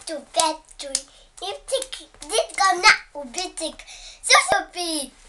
to factory. If dit kan na ubitik. Zo